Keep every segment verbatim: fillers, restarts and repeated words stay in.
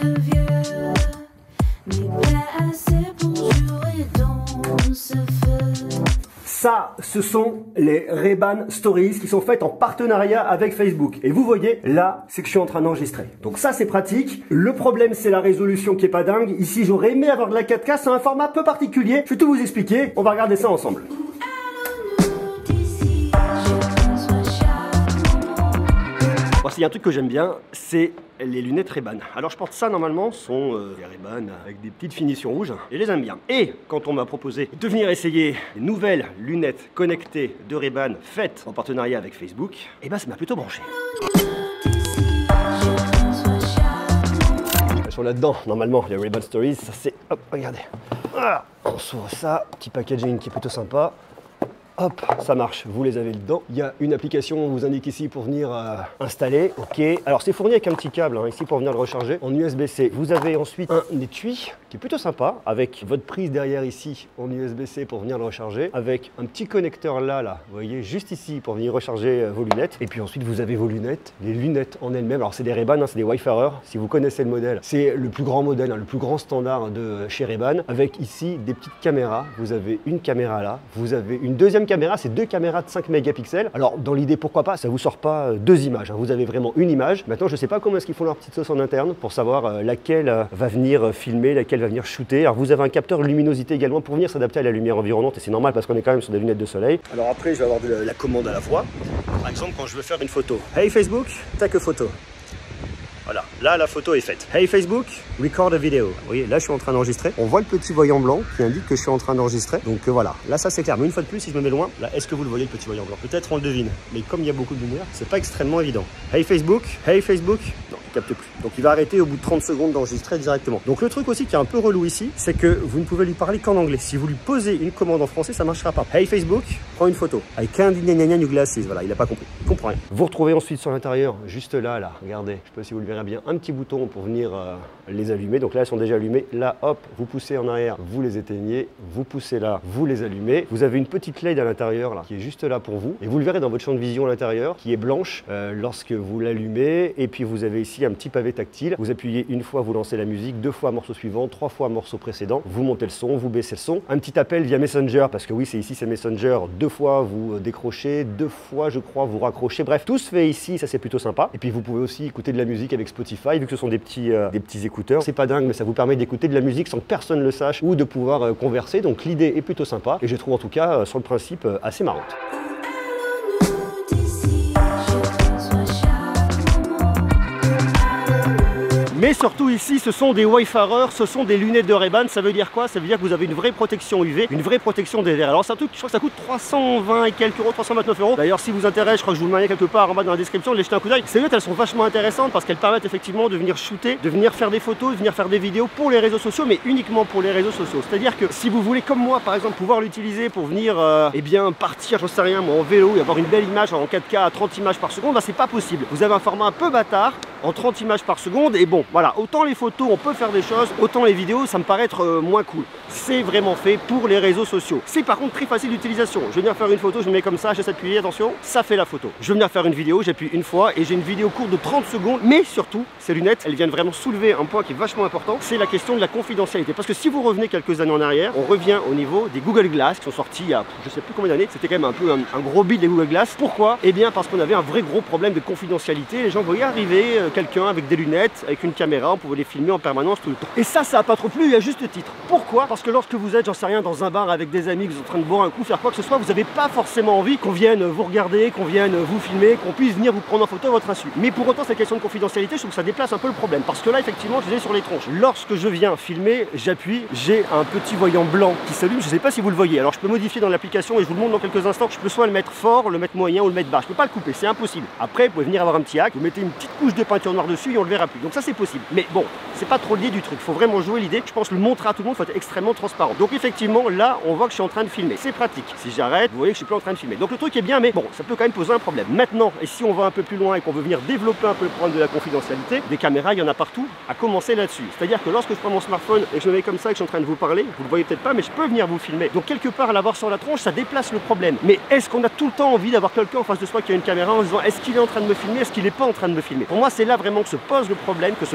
que vieux, mais pas assez pour jouer dans ce feu. Ça, ce sont les Ray-Ban Stories qui sont faites en partenariat avec Facebook. Et vous voyez, là, c'est que je suis en train d'enregistrer. Donc ça, c'est pratique. Le problème, c'est la résolution qui est pas dingue. Ici, j'aurais aimé avoir de la quatre K. C'est un format peu particulier. Je vais tout vous expliquer. On va regarder ça ensemble. Bon, s'il y a un truc que j'aime bien, c'est les lunettes Ray-Ban. Alors je porte ça normalement, ce sont euh, des Ray-Ban avec des petites finitions rouges. Et je les aime bien. Et quand on m'a proposé de venir essayer les nouvelles lunettes connectées de Ray-Ban faites en partenariat avec Facebook, et ben ça m'a plutôt branché. Elles sont là-dedans, normalement, les Ray-Ban Stories. Ça c'est, hop, regardez. Ah, on s'ouvre ça, petit packaging qui est plutôt sympa. Hop, ça marche, vous les avez dedans. Il y a une application, on vous indique ici pour venir euh, installer. Ok, alors c'est fourni avec un petit câble hein, ici pour venir le recharger en U S B C. Vous avez ensuite un étui qui est plutôt sympa avec votre prise derrière ici en U S B C pour venir le recharger. Avec un petit connecteur là, là, vous voyez, juste ici pour venir recharger euh, vos lunettes. Et puis ensuite vous avez vos lunettes, les lunettes en elles-mêmes. Alors c'est des Ray-Ban, hein, c'est des Wayfarer. Si vous connaissez le modèle, c'est le plus grand modèle, hein, le plus grand standard de chez Ray-Ban. Avec ici des petites caméras. Vous avez une caméra là, vous avez une deuxième caméra, c'est deux caméras de cinq mégapixels. Alors dans l'idée, pourquoi pas, ça vous sort pas deux images, hein. Vous avez vraiment une image. Maintenant je sais pas comment est-ce qu'ils font leur petite sauce en interne pour savoir euh, laquelle euh, va venir filmer, laquelle va venir shooter. Alors vous avez un capteur luminosité également pour venir s'adapter à la lumière environnante et c'est normal parce qu'on est quand même sur des lunettes de soleil. Alors après je vais avoir de la, la commande à la voix. Par exemple quand je veux faire une photo. Hey Facebook, tac photo. Voilà, là la photo est faite. Hey Facebook, record a video. Vous voyez, là je suis en train d'enregistrer. On voit le petit voyant blanc qui indique que je suis en train d'enregistrer. Donc euh, voilà, là ça c'est clair. Mais une fois de plus, si je me mets loin, là est-ce que vous le voyez le petit voyant blanc? Peut-être on le devine. Mais comme il y a beaucoup de lumière, c'est pas extrêmement évident. Hey Facebook, hey Facebook. Non, il capte plus. Donc il va arrêter au bout de trente secondes d'enregistrer directement. Donc le truc aussi qui est un peu relou ici, c'est que vous ne pouvez lui parler qu'en anglais. Si vous lui posez une commande en français, ça marchera pas. Hey Facebook, prends une photo. I can't new glasses. Voilà, il a pas compris. Il comprend rien. Vous retrouvez ensuite sur l'intérieur, juste là, là, regardez, je sais pas si vous le verrez bien, un petit bouton pour venir euh, les allumer. Donc là elles sont déjà allumées. Là hop, vous poussez en arrière, vous les éteignez, vous poussez là, vous les allumez. Vous avez une petite L E D à l'intérieur là qui est juste là pour vous et vous le verrez dans votre champ de vision à l'intérieur qui est blanche euh, lorsque vous l'allumez. Et puis vous avez ici un petit pavé tactile. Vous appuyez une fois, vous lancez la musique, deux fois morceau suivant, trois fois morceau précédent. Vous montez le son, vous baissez le son. Un petit appel via Messenger parce que oui c'est ici c'est Messenger. Deux fois vous décrochez, deux fois je crois vous raccrochez. Bref, tout se fait ici, ça c'est plutôt sympa. Et puis vous pouvez aussi écouter de la musique avec Spotify vu que ce sont des petits, euh, des petits écouteurs. C'est pas dingue mais ça vous permet d'écouter de la musique sans que personne le sache ou de pouvoir euh, converser. Donc l'idée est plutôt sympa et je trouve en tout cas euh, sur le principe euh, assez marrante. Mais surtout ici, ce sont des Wayfarers, ce sont des lunettes de Ray-Ban. Ça veut dire quoi? Ça veut dire que vous avez une vraie protection U V, une vraie protection des verres. Alors c'est un truc, je crois que ça coûte trois cent vingt et quelques euros, trois cent vingt-neuf euros. D'ailleurs si vous intéresse, je crois que je vous le mets quelque part en bas dans la description, de les jeter un coup d'œil. Ces lunettes elles sont vachement intéressantes parce qu'elles permettent effectivement de venir shooter, de venir faire des photos, de venir faire des vidéos pour les réseaux sociaux, mais uniquement pour les réseaux sociaux. C'est-à-dire que si vous voulez comme moi par exemple pouvoir l'utiliser pour venir euh, eh bien partir, j'en sais rien moi, en vélo et avoir une belle image en quatre K à trente images par seconde, bah c'est pas possible. Vous avez un format un peu bâtard en trente images par seconde et bon voilà, autant les photos on peut faire des choses, autant les vidéos ça me paraît être euh, moins cool. C'est vraiment fait pour les réseaux sociaux. C'est par contre très facile d'utilisation. Je vais venir faire une photo, je me mets comme ça, j'essaie d'appuyer, attention, ça fait la photo. Je vais venir faire une vidéo, j'appuie une fois et j'ai une vidéo courte de trente secondes, mais surtout ces lunettes elles viennent vraiment soulever un point qui est vachement important, c'est la question de la confidentialité. Parce que si vous revenez quelques années en arrière, on revient au niveau des Google Glass qui sont sortis il y a je sais plus combien d'années, c'était quand même un peu un, un gros bid des Google Glass. Pourquoi? Eh bien parce qu'on avait un vrai gros problème de confidentialité. Les gens voyaient arriver euh, quelqu'un avec des lunettes, avec une caméra, on pouvait les filmer en permanence tout le temps. Et ça, ça a pas trop plu, il y a juste titre. Pourquoi? Parce que lorsque vous êtes, j'en sais rien, dans un bar avec des amis, que vous êtes en train de boire un coup, faire quoi que ce soit, vous n'avez pas forcément envie qu'on vienne vous regarder, qu'on vienne vous filmer, qu'on puisse venir vous prendre en photo à votre insu. Mais pour autant, cette question de confidentialité, je trouve que ça déplace un peu le problème. Parce que là, effectivement, je disais sur les tronches. Lorsque je viens filmer, j'appuie, j'ai un petit voyant blanc qui s'allume. Je sais pas si vous le voyez. Alors, je peux modifier dans l'application et je vous le montre dans quelques instants. Je peux soit le mettre fort, le mettre moyen ou le mettre bas. Je peux pas le couper, c'est impossible. Après, vous pouvez venir avoir un petit hack, vous mettez une petite couche de peinture noire dessus et on le verra plus. Donc ça, c'est possible. Mais bon, c'est pas trop l'idée du truc. Faut vraiment jouer l'idée. Je pense le montrer à tout le monde, faut être extrêmement transparent. Donc effectivement, là, on voit que je suis en train de filmer. C'est pratique. Si j'arrête, vous voyez que je suis plus en train de filmer. Donc le truc est bien, mais bon, ça peut quand même poser un problème. Maintenant, et si on va un peu plus loin et qu'on veut venir développer un peu le problème de la confidentialité, des caméras, il y en a partout, à commencer là-dessus. C'est-à-dire que lorsque je prends mon smartphone et que je me mets comme ça et que je suis en train de vous parler, vous le voyez peut-être pas, mais je peux venir vous filmer. Donc quelque part, l'avoir sur la tronche, ça déplace le problème. Mais est-ce qu'on a tout le temps envie d'avoir quelqu'un en face de soi qui a une caméra en se disant est-ce qu'il est en train de me filmer, est-ce qu'il est pas en train de me filmer? Pour moi, c'est là vraiment que se pose le problème, que se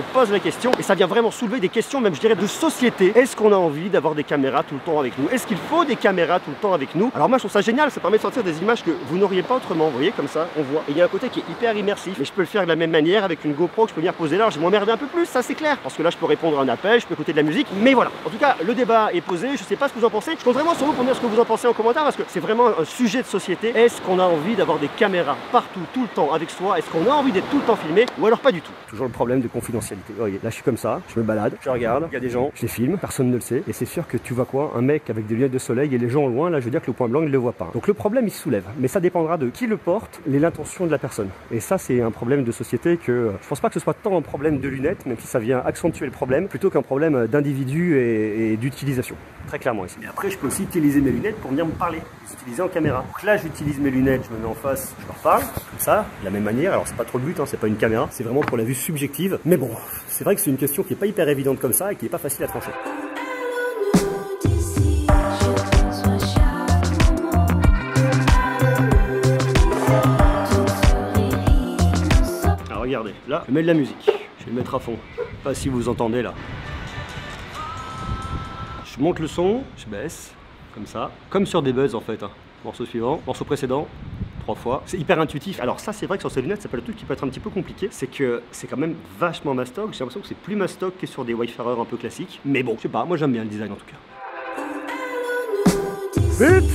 pose la question et ça vient vraiment soulever des questions, même je dirais de société. Est-ce qu'on a envie d'avoir des caméras tout le temps avec nous? Est-ce qu'il faut des caméras tout le temps avec nous? Alors moi je trouve ça génial, ça permet de sortir des images que vous n'auriez pas autrement. Vous voyez, comme ça, on voit. Et il y a un côté qui est hyper immersif. Mais je peux le faire de la même manière avec une GoPro que je peux venir poser là. Je vais m'emmerder un peu plus, ça c'est clair. Parce que là je peux répondre à un appel, je peux écouter de la musique. Mais voilà. En tout cas, le débat est posé. Je sais pas ce que vous en pensez. Je compte vraiment sur vous pour me dire ce que vous en pensez en commentaire parce que c'est vraiment un sujet de société. Est-ce qu'on a envie d'avoir des caméras partout, tout le temps avec soi? Est-ce qu'on a envie d'être tout le temps filmé ou alors pas du tout? Toujours le problème de confidentialité. Vous voyez, là je suis comme ça, je me balade, je regarde, il y a des gens, je les filme, personne ne le sait. Et c'est sûr que tu vois quoi? Un mec avec des lunettes de soleil et les gens au loin, là je veux dire que le point blanc il ne le voit pas. Donc le problème il se soulève. Mais ça dépendra de qui le porte et l'intention de la personne. Et ça c'est un problème de société que je pense pas que ce soit tant un problème de lunettes, même si ça vient accentuer le problème, plutôt qu'un problème d'individu et, et d'utilisation. Très clairement ici. Et après je peux aussi utiliser mes lunettes pour venir me parler, les utiliser en caméra. Donc là j'utilise mes lunettes, je me mets en face, je leur parle, comme ça, de la même manière. Alors c'est pas trop le but, hein, c'est pas une caméra, c'est vraiment pour la vue subjective. Mais bon, c'est vrai que c'est une question qui est pas hyper évidente comme ça et qui est pas facile à trancher. Alors regardez, là je mets de la musique, je vais le mettre à fond. Pas si vous entendez là. Je monte le son, je baisse, comme ça, comme sur des buzz en fait. Hein. Morceau suivant, morceau précédent, trois fois. C'est hyper intuitif. Alors ça c'est vrai que sur ces lunettes, ça peut être le truc qui peut être un petit peu compliqué. C'est que c'est quand même vachement mastoc. J'ai l'impression que c'est plus mastoc que sur des Wayfarers un peu classiques. Mais bon, je sais pas, moi j'aime bien le design en tout cas. Vite!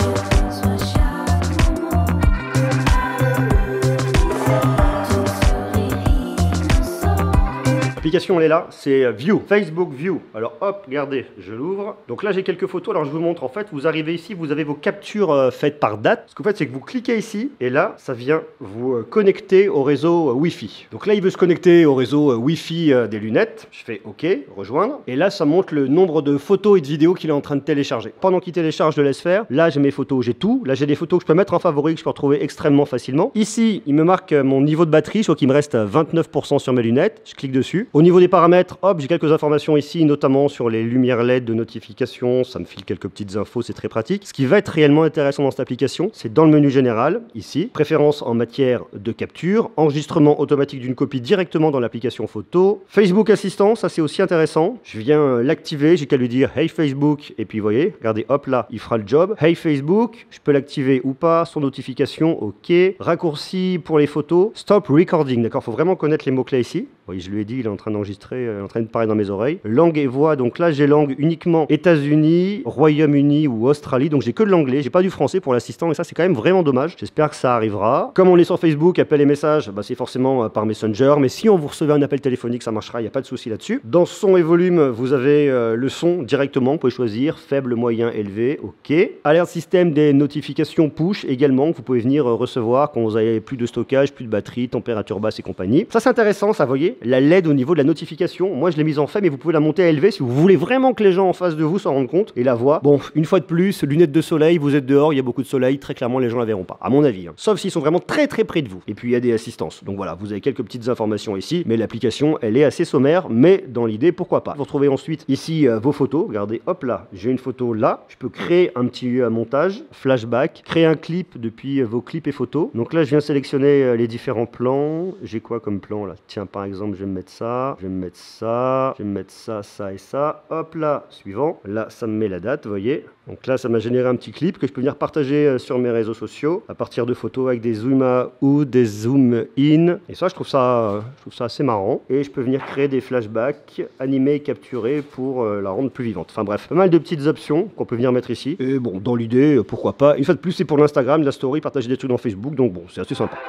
L'application elle est là, c'est View, Facebook View. Alors hop, regardez, je l'ouvre. Donc là j'ai quelques photos, alors je vous montre en fait, vous arrivez ici, vous avez vos captures euh, faites par date. Ce que vous faites c'est que vous cliquez ici et là ça vient vous euh, connecter au réseau euh, Wi-Fi. Donc là il veut se connecter au réseau euh, Wi-Fi euh, des lunettes. Je fais OK, rejoindre. Et là ça montre le nombre de photos et de vidéos qu'il est en train de télécharger. Pendant qu'il télécharge, je le laisse faire. Là j'ai mes photos, j'ai tout. Là j'ai des photos que je peux mettre en favori, que je peux retrouver extrêmement facilement. Ici il me marque mon niveau de batterie, je vois qu'il me reste vingt-neuf pour cent sur mes lunettes. Je clique dessus. Au niveau des paramètres, hop, j'ai quelques informations ici, notamment sur les lumières L E D de notification. Ça me file quelques petites infos, c'est très pratique. Ce qui va être réellement intéressant dans cette application, c'est dans le menu général, ici, préférences en matière de capture, enregistrement automatique d'une copie directement dans l'application photo, Facebook Assistant, ça c'est aussi intéressant. Je viens l'activer, j'ai qu'à lui dire Hey Facebook, et puis vous voyez, regardez, hop là, il fera le job. Hey Facebook, je peux l'activer ou pas, son notification, ok. Raccourci pour les photos, stop recording, d'accord, faut vraiment connaître les mots-clés ici. Oui, je lui ai dit, il est en train d'enregistrer, il est en train de parler dans mes oreilles. Langue et voix, donc là j'ai langue uniquement États-Unis, Royaume-Uni ou Australie, donc j'ai que de l'anglais, j'ai pas du français pour l'assistant et ça c'est quand même vraiment dommage. J'espère que ça arrivera. Comme on est sur Facebook, appel et messages, bah, c'est forcément par Messenger, mais si on vous recevait un appel téléphonique, ça marchera, il n'y a pas de souci là-dessus. Dans son et volume, vous avez euh, le son directement, vous pouvez choisir faible, moyen, élevé, ok. Alerte système des notifications push également, que vous pouvez venir euh, recevoir quand vous avez plus de stockage, plus de batterie, température basse et compagnie. Ça c'est intéressant, ça, vous voyez. La L E D au niveau de la notification, moi je l'ai mise en fait, mais vous pouvez la monter à élevé si vous voulez vraiment que les gens en face de vous s'en rendent compte. Et la voix, bon, une fois de plus, lunettes de soleil, vous êtes dehors, il y a beaucoup de soleil, très clairement les gens la verront pas, à mon avis. Hein. Sauf s'ils sont vraiment très très près de vous. Et puis il y a des assistances. Donc voilà, vous avez quelques petites informations ici, mais l'application elle est assez sommaire, mais dans l'idée, pourquoi pas. Vous retrouvez ensuite ici euh, vos photos. Regardez, hop là, j'ai une photo là. Je peux créer un petit euh, montage, flashback, créer un clip depuis euh, vos clips et photos. Donc là, je viens sélectionner euh, les différents plans. J'ai quoi comme plan là? Tiens, par exemple, je vais me mettre ça, je vais me mettre ça, je vais me mettre ça, ça et ça. Hop là, suivant. Là, ça me met la date, vous voyez. Donc là, ça m'a généré un petit clip que je peux venir partager sur mes réseaux sociaux à partir de photos avec des zoom out, des zoom in. Et ça, je trouve ça, je trouve ça assez marrant. Et je peux venir créer des flashbacks animés et capturés pour euh, la rendre plus vivante. Enfin bref, pas mal de petites options qu'on peut venir mettre ici. Et bon, dans l'idée, pourquoi pas. Une fois de plus, c'est pour l'Instagram, la story, partager des trucs dans Facebook. Donc bon, c'est assez sympa.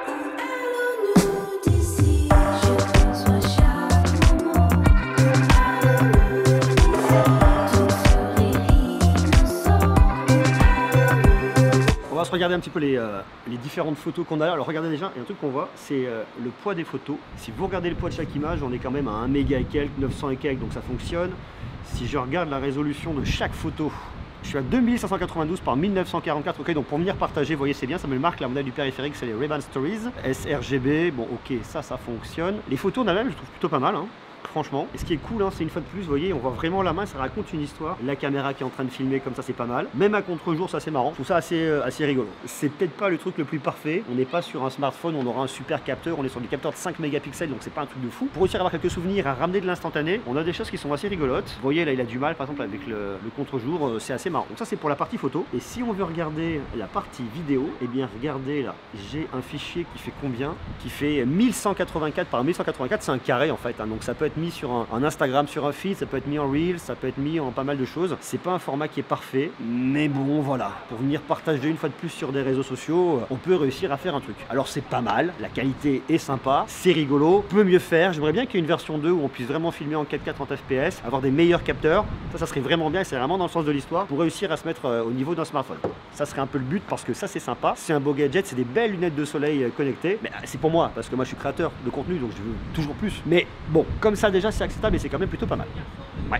On va se regarder un petit peu les, euh, les différentes photos qu'on a là. Alors regardez déjà, il y a un truc qu'on voit, c'est euh, le poids des photos. Si vous regardez le poids de chaque image, on est quand même à un méga et quelques, neuf cents et quelques, donc ça fonctionne. Si je regarde la résolution de chaque photo, je suis à deux mille cinq cent quatre-vingt-douze par mille neuf cent quarante-quatre. Ok, donc pour venir partager, vous voyez, c'est bien, ça me le marque. La modèle du périphérique, c'est les Ray-Ban Stories. S R G B, bon, ok, ça, ça fonctionne. Les photos, on a même, je trouve plutôt pas mal. Hein. franchement. Et ce qui est cool, hein, c'est une fois de plus, vous voyez, on voit vraiment la main, ça raconte une histoire. La caméra qui est en train de filmer comme ça, c'est pas mal. Même à contre-jour, ça c'est marrant. Tout ça assez, euh, assez rigolo. C'est peut-être pas le truc le plus parfait. On n'est pas sur un smartphone, on aura un super capteur. On est sur des capteurs de cinq mégapixels, donc c'est pas un truc de fou. Pour réussir à avoir quelques souvenirs, à ramener de l'instantané, on a des choses qui sont assez rigolotes. Vous voyez, là, il a du mal, par exemple, avec le, le contre-jour, euh, c'est assez marrant. Donc ça, c'est pour la partie photo. Et si on veut regarder la partie vidéo, eh bien, regardez là, j'ai un fichier qui fait combien? Qui fait mille cent quatre-vingt-quatre par mille cent quatre-vingt-quatre, c'est un carré en fait. Hein. Donc ça peut être mis sur un, un Instagram, sur un feed, ça peut être mis en Reels, ça peut être mis en pas mal de choses. C'est pas un format qui est parfait, mais bon, voilà. Pour venir partager une fois de plus sur des réseaux sociaux, on peut réussir à faire un truc. Alors c'est pas mal, la qualité est sympa, c'est rigolo, peut mieux faire. J'aimerais bien qu'il y ait une version deux où on puisse vraiment filmer en quatre K trente F P S, avoir des meilleurs capteurs. Ça, ça serait vraiment bien et c'est vraiment dans le sens de l'histoire pour réussir à se mettre euh, au niveau d'un smartphone. Ça serait un peu le but parce que ça c'est sympa, c'est un beau gadget, c'est des belles lunettes de soleil euh, connectées. Mais euh, c'est pour moi parce que moi je suis créateur de contenu donc je veux toujours plus. Mais bon, comme ça déjà c'est acceptable et c'est quand même plutôt pas mal. Ouais.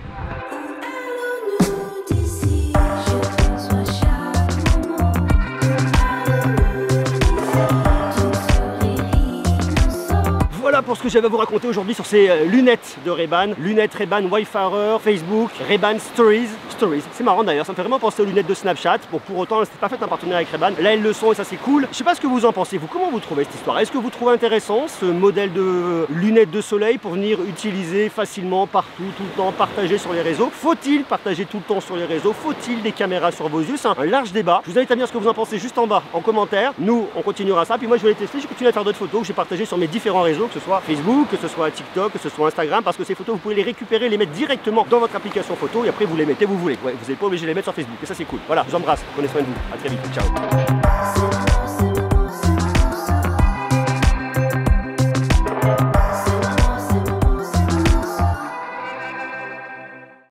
Voilà pour ce que j'avais à vous raconter aujourd'hui sur ces euh, lunettes de Ray-Ban. Lunettes Ray-Ban Wayfarer, Facebook, Ray-Ban Stories. Stories. C'est marrant d'ailleurs, ça me fait vraiment penser aux lunettes de Snapchat. Bon, pour autant, c'était pas fait un partenariat avec Ray-Ban. Là, elles le sont et ça c'est cool. Je sais pas ce que vous en pensez, vous. Comment vous trouvez cette histoire? Est-ce que vous trouvez intéressant ce modèle de lunettes de soleil pour venir utiliser facilement partout, tout le temps, partager sur les réseaux? Faut-il partager tout le temps sur les réseaux? Faut-il des caméras sur vos yeux? C'est un large débat. Je vous invite à me dire ce que vous en pensez juste en bas, en commentaire. Nous, on continuera ça. Puis moi, je vais les tester. Je vais continuer à faire d'autres photos que j'ai partagées sur mes différents réseaux, que ce soit Facebook, que ce soit TikTok, que ce soit Instagram, parce que ces photos, vous pouvez les récupérer, les mettre directement dans votre application photo et après vous les mettez où vous voulez. Ouais, vous n'êtes pas obligé de les mettre sur Facebook et ça c'est cool. Voilà, je vous embrasse, prenez soin de vous, à très vite, ciao.